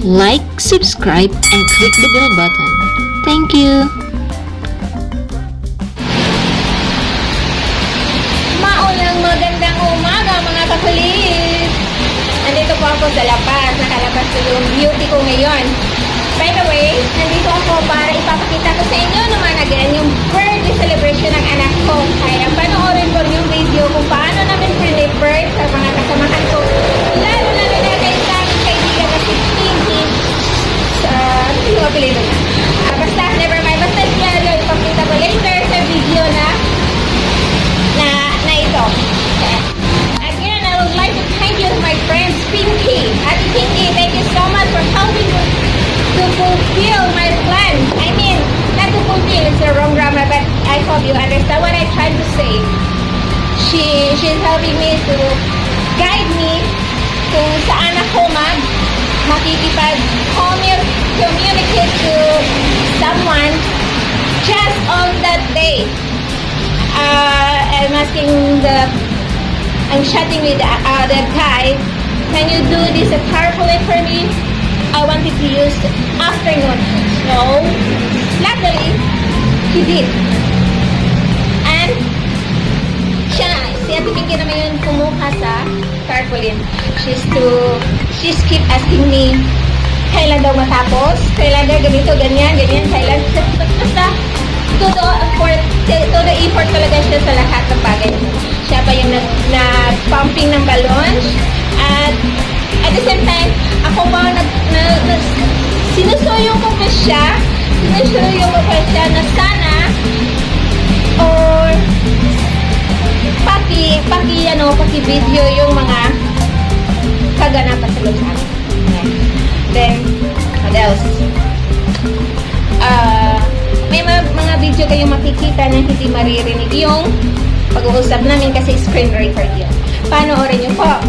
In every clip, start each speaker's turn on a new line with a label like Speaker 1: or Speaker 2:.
Speaker 1: like, subscribe, and click the bell button. Thank you!
Speaker 2: Maulang magandang umaga mga kakulit! Nandito po ako sa labas. Nakalabas ko yung beauty ko ngayon. By the way, nandito ako para ipapakita ko sa inyo naman again yung birthday celebration ng anak ko. Kaya panoorin ko yung video kung paano namin celebrate sa mga kasamahan ko. Lalo na kay sa aking kaibigan na si Pinky. Ano yung apelido niya? Basta, never mind. Basta yung ipapakita ko later sa video na ito. Again, I would like to thank you my friends Pinky. Ate Pinky, thank you so much for helping me to fulfill my plan. I mean, not to fulfill, it's the wrong grammar, but I hope you understand what I tried to say. She's helping me to guide me kung saan ako makikipag-communicate to someone just on that day. I'm asking I'm chatting with the other guy, can you do this carefully for me? I wanted to use afternoon. So, luckily, he did. And, si Ate Pinky naman yun kumuha sa tarpaulin. She's keep asking me, kailan daw matapos? Kailan daw ganito, ganyan, kailan? Basta, todo effort talaga siya sa lahat ng bagay. Siya pa yung nag-pumping ng balloons. At the same time, ako ba sinusuyong ko pa siya na sana or paki-video yung mga kaganapan sa loob sa akin. Then, what else? May mga video kayong makikita na hindi maririnig yung pag-uusap namin kasi screen record yun. Panoorin nyo po.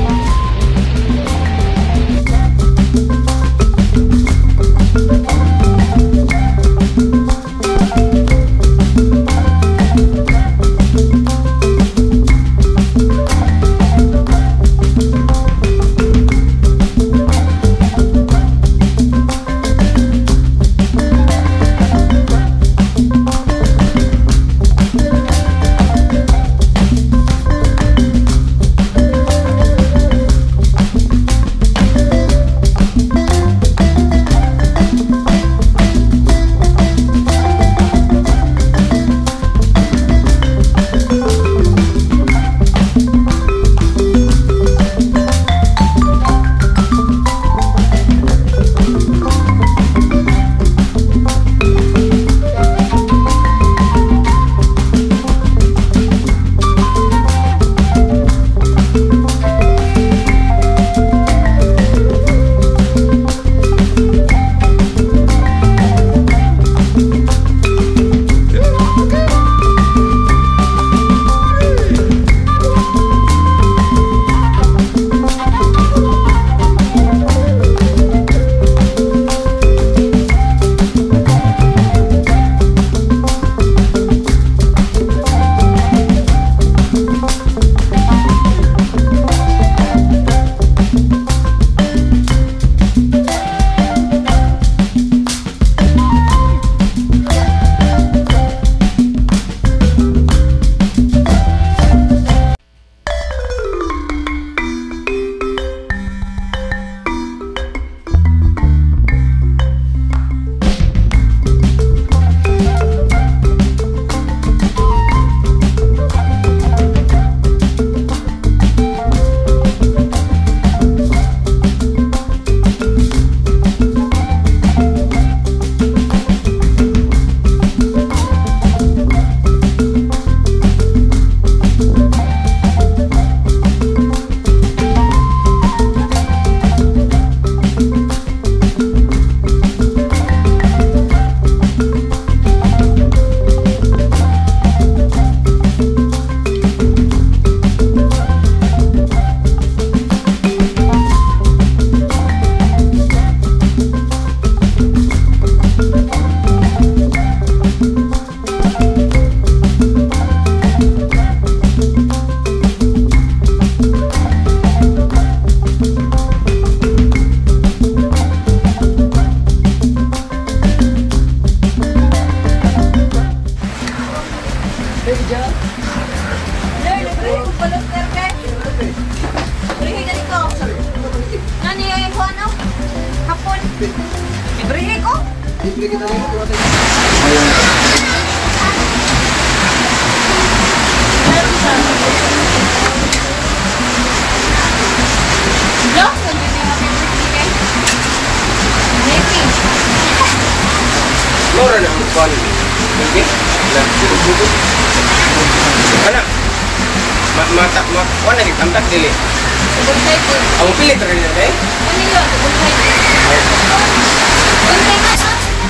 Speaker 3: kon. Sige. Lah, dulu. Mana? Mata mana di kantak dili.
Speaker 2: Buntay ko.
Speaker 3: Kamu pilih terus deh.
Speaker 2: Ano yun? Buntay ko. Buntay ko.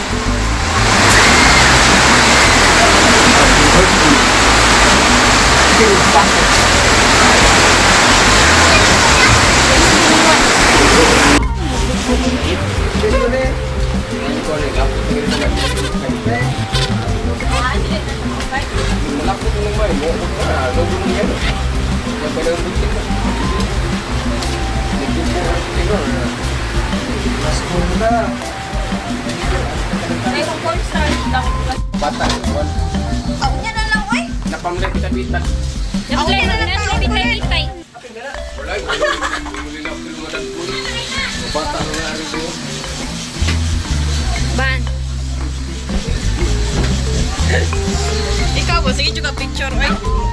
Speaker 3: Napamlet kita bitan.
Speaker 2: Ban.
Speaker 4: Ikaw po, sige juga picture, oy.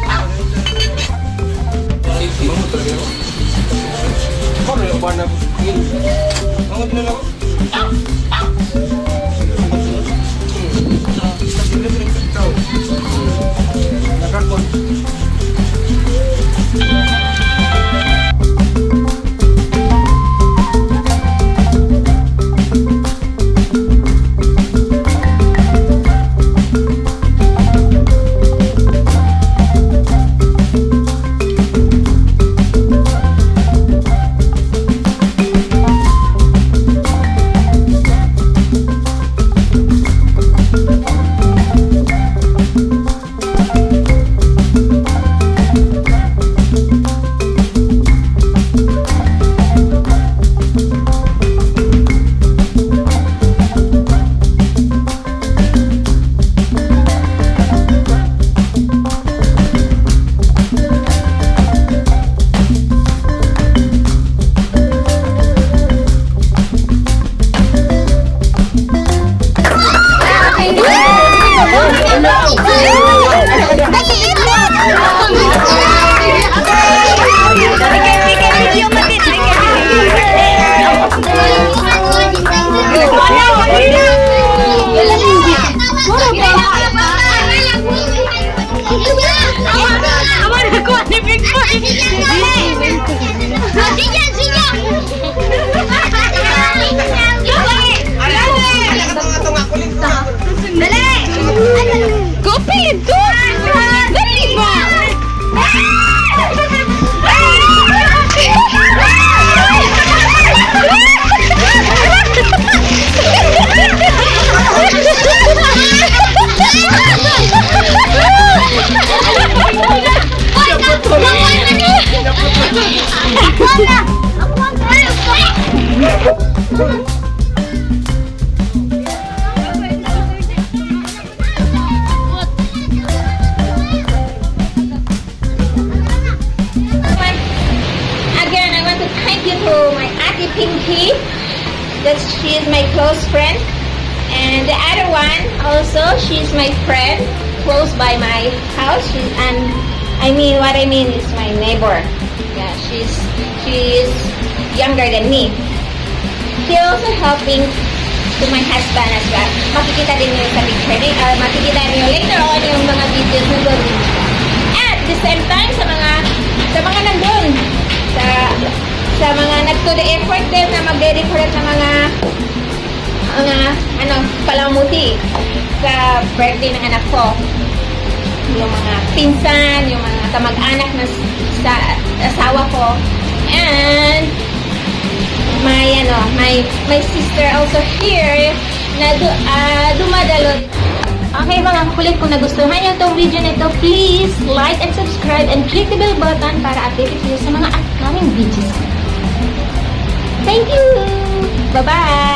Speaker 2: Again, I want to thank you to my Ate Pinky, that she is my close friend, and the other one also, she's my friend, close by my house. What I mean is my neighbor. Yeah, she's younger than me. She also helping to my husband as well. Makikita din niyo sa picture din, makikita niyo later on yung mga videos na doon. At the same time, sa mga nandun, sa mga nagto the effort din na mag-decorate ng mga palamuti sa birthday ng anak ko. Yung mga pinsan, yung mga kamag-anak na sa asawa ko. And my sister also here na dumadalo. Okay mga kulit, kung nagustuhan niyo itong video na ito, please like and subscribe and click the bell button para updated kayo sa mga upcoming videos. Thank you! Bye-bye!